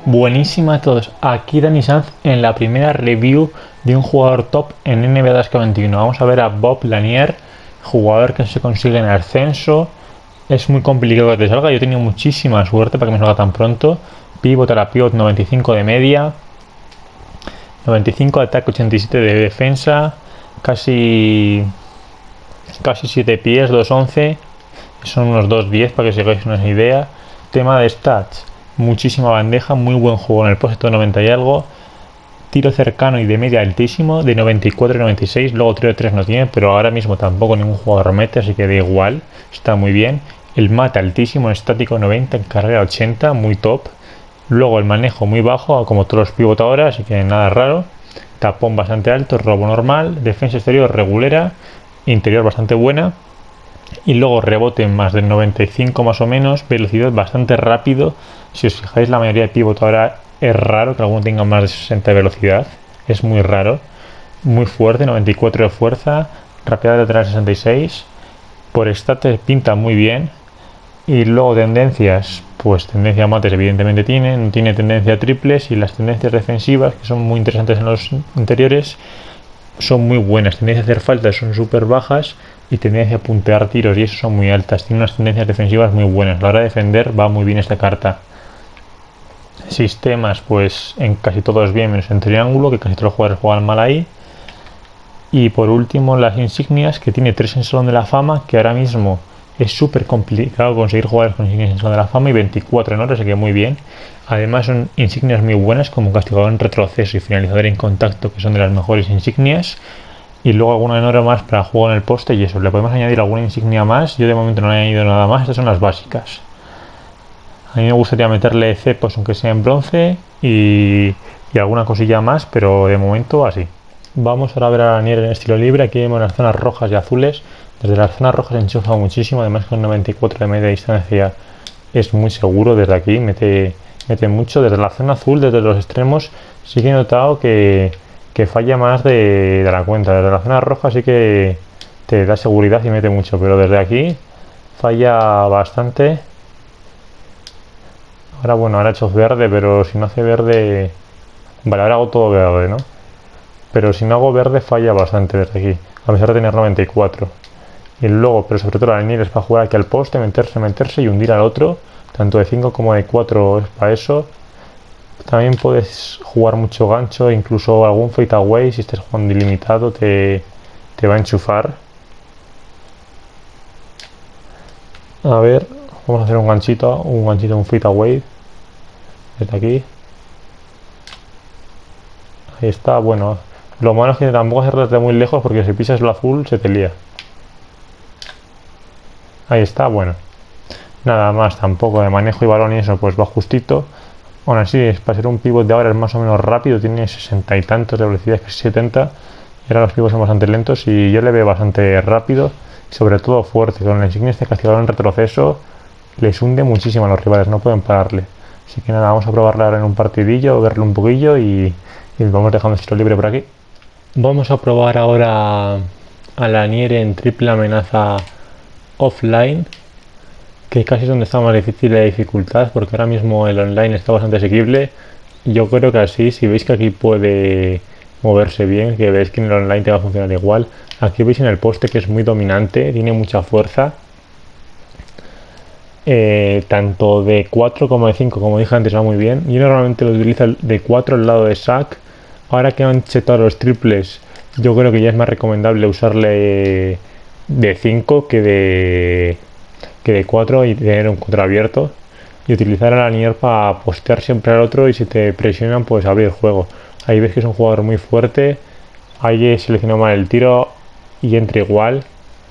Buenísima a todos, aquí Dani Sanz en la primera review de un jugador top en NBA 2K21. Vamos a ver a Bob Lanier, jugador que se consigue en ascenso. Es muy complicado que te salga, yo he tenido muchísima suerte para que me salga tan pronto. Pivot a la pivot 95 de media, 95 de ataque, 87 de defensa, casi 7 pies, 2'11, son unos 2'10 para que sigáis una idea. Tema de stats, muchísima bandeja, muy buen juego en el poste, 90 y algo. Tiro cercano y de media altísimo, de 94 y 96. Luego tiro de 3 no tiene, pero ahora mismo tampoco ningún jugador mete, así que da igual, está muy bien. El mate altísimo, en estático 90, en carrera 80, muy top. Luego el manejo muy bajo, como todos los pivot ahora, así que nada raro. Tapón bastante alto, robo normal, defensa exterior regulera, interior bastante buena. Y luego rebote más del 95 más o menos, velocidad bastante rápido. Si os fijáis, la mayoría de pivot ahora es raro que alguno tenga más de 60 de velocidad, es muy raro. Muy fuerte, 94 de fuerza, rapidez lateral 66. Por stats pinta muy bien. Y luego tendencias, pues tendencia a mates evidentemente tiene, no tiene tendencia a triples, y las tendencias defensivas, que son muy interesantes en los interiores, son muy buenas. Tendencia a hacer faltas son súper bajas y tendencia a puntear tiros y eso son muy altas. Tiene unas tendencias defensivas muy buenas. A la hora de defender va muy bien esta carta. Sistemas, pues en casi todos bien, menos en triángulo, que casi todos los jugadores juegan mal ahí. Y por último, las insignias, que tiene 3 en Salón de la Fama, que ahora mismo es súper complicado conseguir jugadores con insignias en Salón de la Fama, y 24 en oro, así que muy bien. Además son insignias muy buenas, como castigador en retroceso y finalizador en contacto, que son de las mejores insignias. Y luego alguna en oro más para juego en el poste y eso. Le podemos añadir alguna insignia más. Yo de momento no le he añadido nada más. Estas son las básicas. A mí me gustaría meterle cepos, aunque sea en bronce, y alguna cosilla más, pero de momento así. Vamos ahora a ver a Lanier en estilo libre. Aquí vemos las zonas rojas y azules. Desde las zonas rojas enchufa muchísimo, además con 94 de media distancia es muy seguro. Desde aquí mete mucho. Desde la zona azul, desde los extremos, sí que he notado que falla más de la cuenta. Desde la zona roja sí que te da seguridad y mete mucho, pero desde aquí falla bastante. Ahora bueno, ahora he hecho verde, pero si no hace verde... Vale, ahora hago todo verde, ¿no? Pero si no hago verde falla bastante desde aquí, a pesar de tener 94. Y luego, pero sobre todo la línea es para jugar aquí al poste, meterse y hundir al otro. Tanto de 5 como de 4 es para eso. También puedes jugar mucho gancho, incluso algún fade away. Si estás jugando ilimitado te va a enchufar. A ver, vamos a hacer un ganchito, un fade away. Desde aquí. Ahí está, bueno. Lo malo es que tampoco hacerlo desde muy lejos, porque si pisas lo azul se te lía. Ahí está, bueno. Nada más, tampoco de manejo y balón y eso, pues va justito. Aún así, para ser un pivot de ahora es más o menos rápido, tiene 60 y tantos de velocidad, casi 70. Y ahora los pivots son bastante lentos y yo le veo bastante rápido, y sobre todo fuerte. Con la insignia este castigador en retroceso les hunde muchísimo a los rivales, no pueden pararle. Así que nada, vamos a probarle ahora en un partidillo, verle un poquillo y vamos dejando el estilo libre por aquí. Vamos a probar ahora a Lanier en triple amenaza offline, que casi es donde está más difícil la dificultad, porque ahora mismo el online está bastante asequible. Yo creo que así, si veis que aquí puede moverse bien, que veis que en el online te va a funcionar igual. Aquí veis en el poste que es muy dominante, tiene mucha fuerza. Tanto de 4 como de 5, como dije antes, va muy bien. Yo normalmente lo utilizo de 4 al lado de Shaq. Ahora que han chetado los triples, yo creo que ya es más recomendable usarle de 5 que de 4 y tener un contra abierto. Y utilizar a Lanier para postear siempre al otro, y si te presionan, pues abrir el juego. Ahí ves que es un jugador muy fuerte. Ahí he seleccionado mal el tiro y entra igual.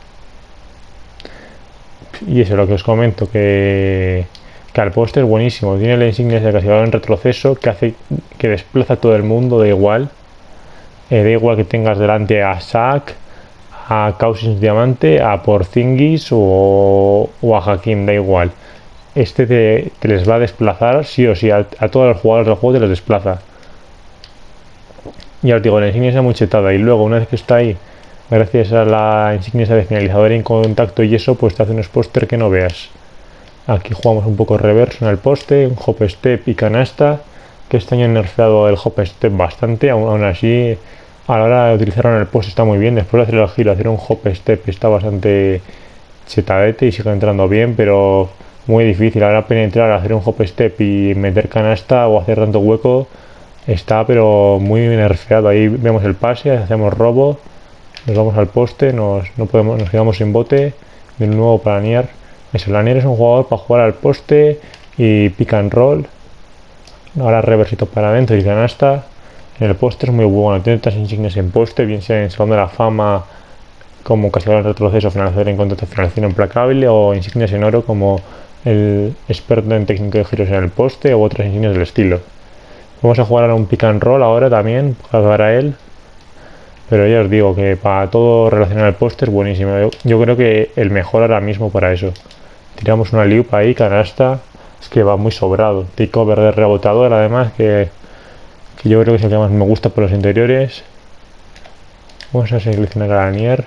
Y eso es lo que os comento, que al poste es buenísimo. Tiene la insignia de castigador en retroceso, que hace que desplaza a todo el mundo, da igual. Da igual que tengas delante a Shaq, a Cousins Diamante, a Porzingis o a Hakim, da igual. Este te les va a desplazar sí o sí, a todos los jugadores del juego te los desplaza. Ya os digo, la insignia es muy chetada, y luego una vez que está ahí, gracias a la insignia de finalizador en contacto y eso, pues te hace unos póster que no veas. Aquí jugamos un poco reverso en el poste, un hop step y canasta. que este año han nerfeado el hop step bastante, aún así a la hora de utilizarlo en el post está muy bien. Después de hacer el giro, hacer un hop step está bastante chetadete y sigue entrando bien, pero muy difícil. Ahora penetrar, hacer un hop step y meter canasta o hacer tanto hueco está pero muy nerfeado. Ahí vemos el pase, hacemos robo, nos vamos al poste, nos quedamos sin bote. De nuevo para Lanier. Lanier es un jugador para jugar al poste y pick and roll. Ahora reversito para adentro y canasta. En el poste es muy bueno, tiene estas insignias en poste, bien sea en Salón de la Fama como castigador en retroceso, finalizador en contacto, finalización implacable, o insignias en oro como el experto en técnica de giros en el poste o otras insignias del estilo. Vamos a jugar a un pick and roll ahora también para él, pero ya os digo que para todo relacionado al poste es buenísimo. Yo creo que el mejor ahora mismo para eso. Tiramos una loop ahí, canasta, es que va muy sobrado. Takeover de rebotador además, que yo creo que es el que más me gusta por los interiores. Vamos a seleccionar a Lanier.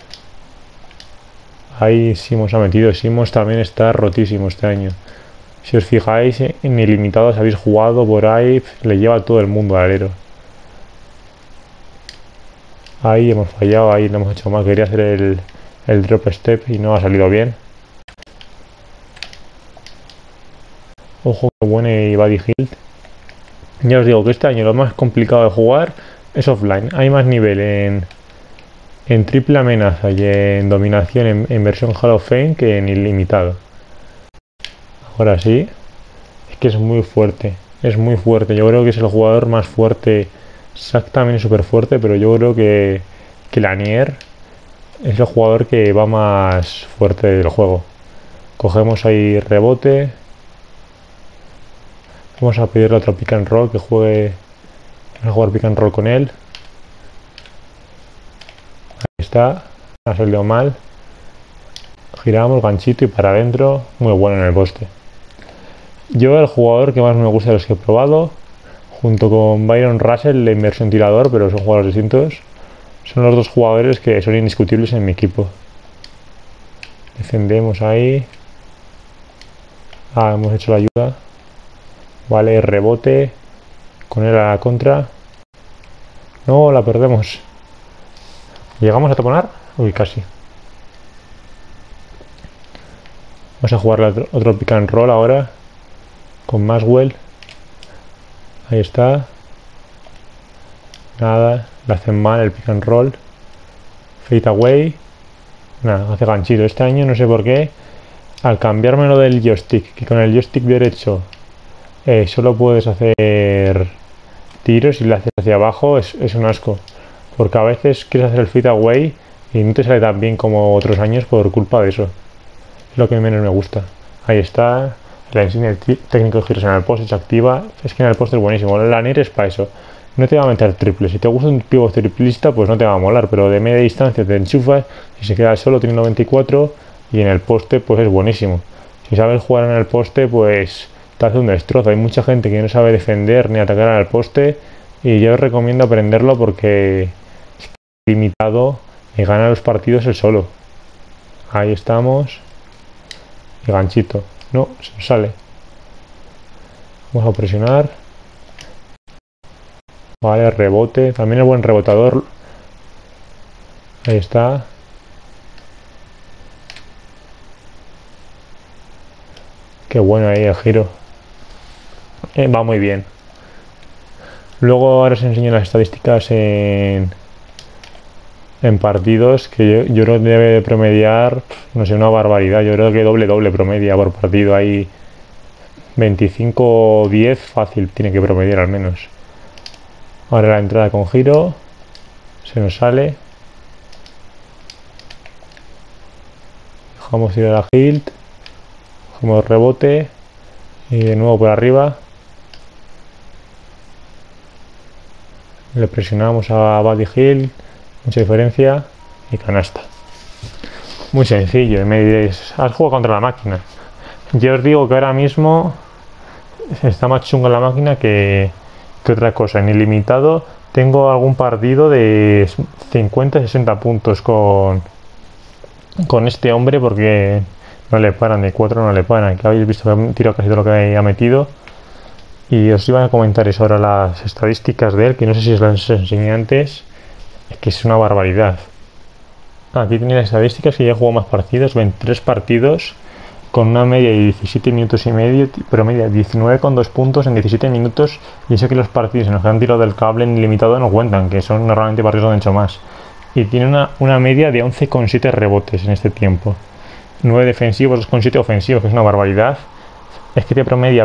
Ahí Simons ha metido. Simons también está rotísimo este año. Si os fijáis, en ilimitados habéis jugado por ahí, le lleva a todo el mundo al alero. Ahí hemos fallado, ahí lo hemos hecho mal. Quería hacer el drop step y no ha salido bien. Ojo que buena y body hilt. Ya os digo que este año lo más complicado de jugar es offline. Hay más nivel en triple amenaza y en dominación en versión Hall of Fame que en ilimitado. Ahora sí, es que es muy fuerte. Es muy fuerte. Yo creo que es el jugador más fuerte. Zac también es súper fuerte, pero yo creo que Lanier es el jugador que va más fuerte del juego. Cogemos ahí rebote. Vamos a pedirle otro pick and roll que juegue. Vamos a jugar pick and roll con él. Ahí está. Ha salido mal. Giramos ganchito y para adentro. Muy bueno en el poste. Yo el jugador que más me gusta de los que he probado, junto con Byron Russell, la inversión tirador, pero son jugadores distintos, son los dos jugadores que son indiscutibles en mi equipo. Defendemos ahí. Hemos hecho la ayuda. Vale, rebote. Con él a la contra. No, la perdemos. ¿Llegamos a taponar? Uy, casi. Vamos a jugar otro pick and roll ahora. Con Maxwell. Ahí está. Nada, le hacen mal el pick and roll. Fade away. Nada, hace ganchito. Este año no sé por qué. Al cambiármelo del joystick, que con el joystick derecho solo puedes hacer tiros y le haces hacia abajo, es un asco. Porque a veces quieres hacer el fade away y no te sale tan bien como otros años por culpa de eso. Es lo que menos me gusta. Ahí está. La insignia técnico de giros en el poste se activa. Es que en el poste es buenísimo. La Lanier es para eso. No te va a meter triple. Si te gusta un pivot triplista, pues no te va a molar. Pero de media distancia te enchufas y se queda solo, tiene 94. Y en el poste, pues es buenísimo. Si sabes jugar en el poste, pues te hace un destrozo. Hay mucha gente que no sabe defender ni atacar al poste. Y yo os recomiendo aprenderlo porque es limitado y gana los partidos el solo. Ahí estamos. Y ganchito. No, se nos sale. Vamos a presionar. Vale, rebote. También es buen rebotador. Ahí está. Qué bueno ahí el giro. Va muy bien. Luego ahora os enseño las estadísticas en partidos, que yo creo que debe de promediar, no sé, una barbaridad. Yo creo que doble promedia por partido. Ahí 25 o 10 fácil tiene que promediar al menos. Ahora la entrada con giro. Se nos sale. Dejamos ir a la hilt. Cogemos rebote. Y de nuevo por arriba. Le presionamos a Buddy Hill. Mucha diferencia. Y canasta. Muy sencillo. Y me diréis, has jugado contra la máquina. Yo os digo que ahora mismo está más chunga la máquina que otra cosa. En ilimitado tengo algún partido de 50-60 puntos con este hombre porque no le paran, de 4 no le paran. Que habéis visto que ha tirado casi todo lo que ha metido. Y os iba a comentar eso ahora, las estadísticas de él, que no sé si os las enseñé antes, es que es una barbaridad. Aquí tenéis las estadísticas, que ya jugó más partidos, 23 partidos, con una media de 17 minutos y medio, pero media 19,2 puntos en 17 minutos, y eso que los partidos en los que han tirado del cable en ilimitado no cuentan, que son normalmente partidos donde han hecho más. Y tiene una media de 11,7 rebotes en este tiempo. 9 defensivos, 2,7 ofensivos, que es una barbaridad. Es que te promedia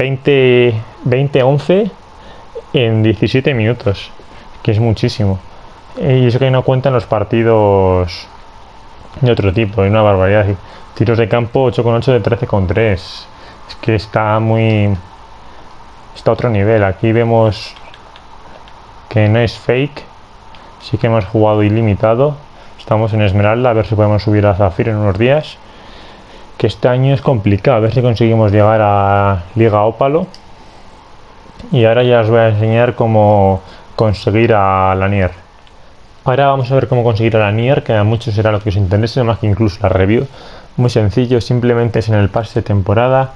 20-11 en 17 minutos, que es muchísimo. Y eso que no cuentan los partidos de otro tipo, es una barbaridad. Tiros de campo 8,8 de 13,3. Es que está a otro nivel. Aquí vemos que no es fake. Sí que hemos jugado ilimitado. Estamos en Esmeralda, a ver si podemos subir a Zafiro en unos días. Que este año es complicado, a ver si conseguimos llegar a Liga Ópalo. Y ahora ya os voy a enseñar cómo conseguir a Lanier. Ahora vamos a ver cómo conseguir a Lanier, que a muchos será lo que os interese, más que incluso la review. Muy sencillo, simplemente es en el pase de temporada.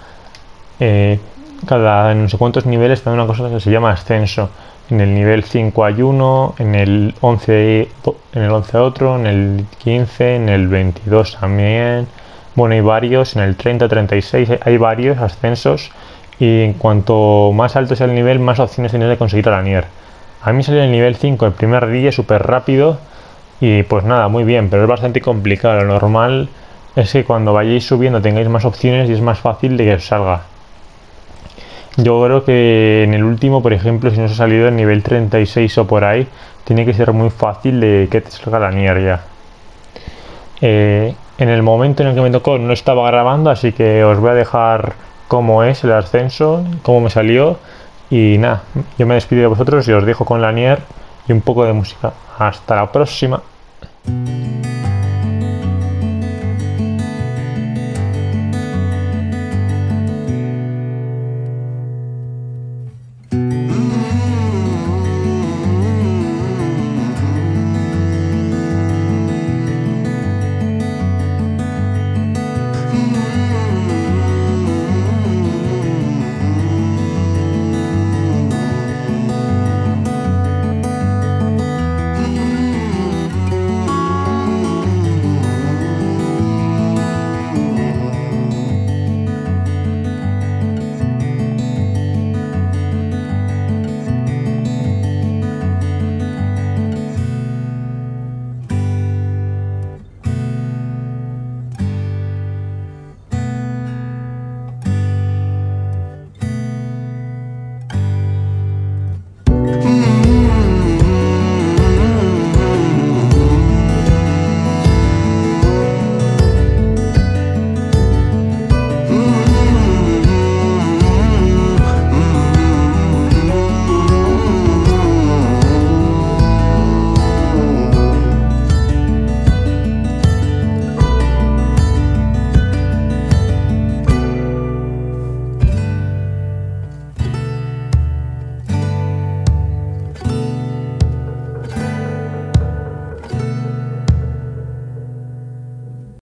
Cada no sé cuántos niveles te da una cosa que se llama ascenso. En el nivel 5 hay uno, en el 11 otro, en el 15, en el 22 también. Bueno, hay varios, en el 30, 36 hay varios ascensos. Y en cuanto más alto sea el nivel, más opciones tienes de conseguir a Lanier. A mí salió el nivel 5 el primer día, súper rápido. Y pues nada, muy bien, pero es bastante complicado. Lo normal es que cuando vayáis subiendo tengáis más opciones y es más fácil de que os salga. Yo creo que en el último, por ejemplo, si no os ha salido el nivel 36 o por ahí, tiene que ser muy fácil de que te salga Lanier ya. En el momento en el que me tocó no estaba grabando, así que os voy a dejar cómo es el ascenso, cómo me salió. Y nada, yo me despido de vosotros y os dejo con Lanier y un poco de música. Hasta la próxima.